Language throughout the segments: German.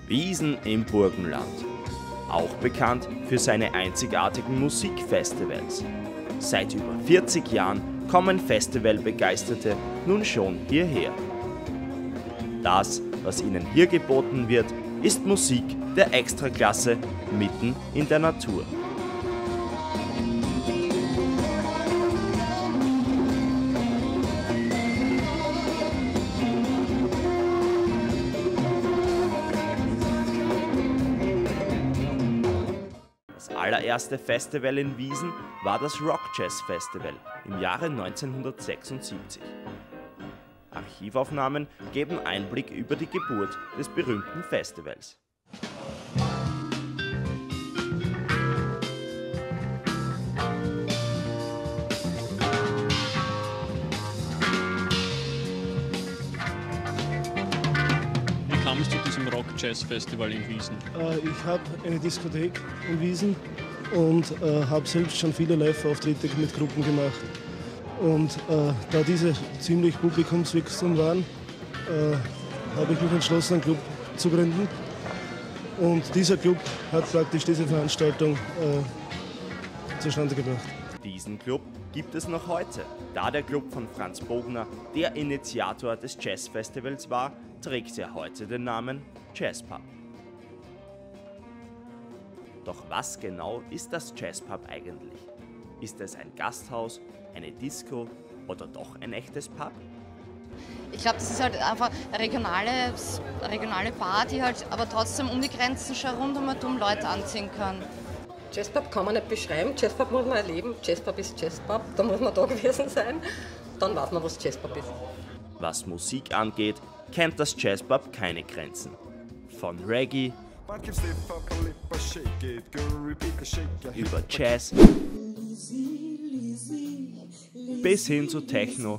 Wiesen im Burgenland. Auch bekannt für seine einzigartigen Musikfestivals. Seit über 40 Jahren kommen Festivalbegeisterte nun schon hierher. Das, was ihnen hier geboten wird, ist Musik der Extraklasse mitten in der Natur. Das allererste Festival in Wiesen war das Rock Jazz Festival im Jahre 1976. Archivaufnahmen geben Einblick über die Geburt des berühmten Festivals. Wie kam es zu diesem Rock Jazz Festival in Wiesen? Ich habe eine Diskothek in Wiesen und habe selbst schon viele Live-Auftritte mit Gruppen gemacht. Und da diese ziemlich publikumswirksam waren, habe ich mich entschlossen, einen Club zu gründen. Und dieser Club hat praktisch diese Veranstaltung zustande gebracht. Diesen Club gibt es noch heute. Da der Club von Franz Bogner der Initiator des Jazzfestivals war, trägt er heute den Namen Jazzpub. Doch was genau ist das Jazzpub eigentlich? Ist es ein Gasthaus, eine Disco oder doch ein echtes Pub? Ich glaube, das ist halt einfach eine regionale Bar, die halt aber trotzdem um die Grenzen schon rundum Leute anziehen kann. Jazzpub kann man nicht beschreiben, Jazzpub muss man erleben. Jazzpub ist Jazzpub, da muss man da gewesen sein. Dann weiß man, was Jazzpub ist. Was Musik angeht, kennt das Jazzpub keine Grenzen. Von Reggae über Jazz bis hin zu Techno.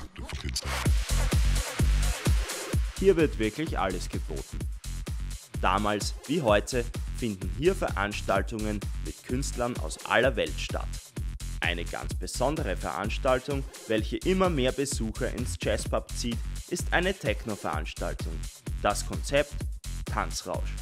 Hier wird wirklich alles geboten. Damals wie heute finden hier Veranstaltungen mit Künstlern aus aller Welt statt. Eine ganz besondere Veranstaltung, welche immer mehr Besucher ins Jazzpub zieht, ist eine Techno-Veranstaltung. Das Konzept: Tanzrausch.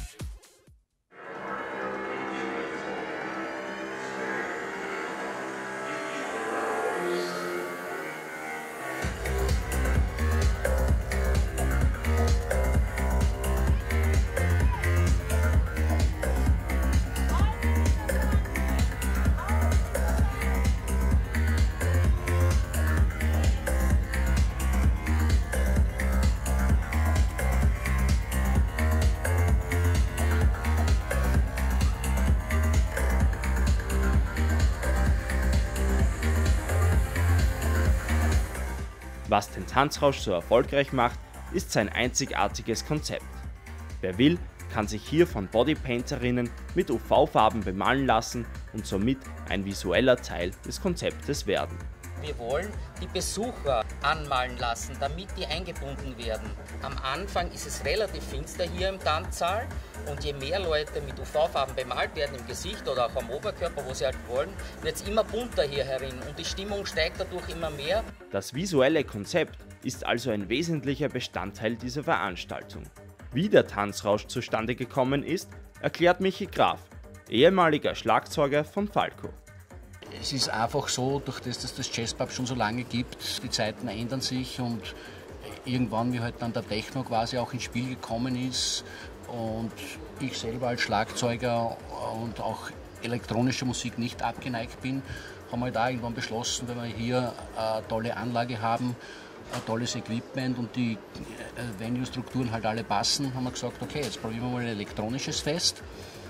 Was den Tanzrausch so erfolgreich macht, ist sein einzigartiges Konzept. Wer will, kann sich hier von Bodypainterinnen mit UV-Farben bemalen lassen und somit ein visueller Teil des Konzeptes werden. Wir wollen die Besucher anmalen lassen, damit die eingebunden werden. Am Anfang ist es relativ finster hier im Tanzsaal und je mehr Leute mit UV-Farben bemalt werden im Gesicht oder auch am Oberkörper, wo sie halt wollen, wird es immer bunter hier herin und die Stimmung steigt dadurch immer mehr. Das visuelle Konzept ist also ein wesentlicher Bestandteil dieser Veranstaltung. Wie der Tanzrausch zustande gekommen ist, erklärt Michi Graf, ehemaliger Schlagzeuger von Falco. Es ist einfach so, durch das es das Jazzpub schon so lange gibt, die Zeiten ändern sich und irgendwann, wie halt dann der Techno quasi auch ins Spiel gekommen ist und ich selber als Schlagzeuger und auch elektronische Musik nicht abgeneigt bin, haben wir da irgendwann beschlossen, wenn wir hier eine tolle Anlage haben, ein tolles Equipment und die Venue-Strukturen halt alle passen, haben wir gesagt, okay, jetzt probieren wir mal ein elektronisches Fest.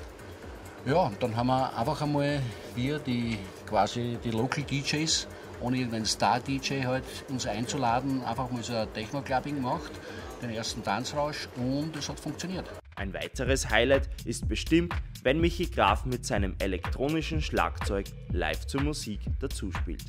Ja, und dann haben wir einfach einmal hier die Local DJs, ohne irgendeinen Star-DJ halt uns einzuladen, einfach mal so ein Techno-Clubbing gemacht, den ersten Tanzrausch und es hat funktioniert. Ein weiteres Highlight ist bestimmt, wenn Michi Graf mit seinem elektronischen Schlagzeug live zur Musik dazuspielt.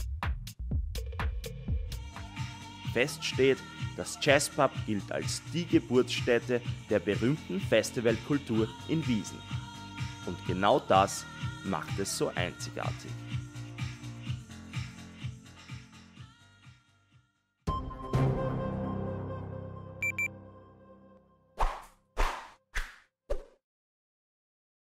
Fest steht, das Jazzpub gilt als die Geburtsstätte der berühmten Festivalkultur in Wiesen. Und genau das macht es so einzigartig.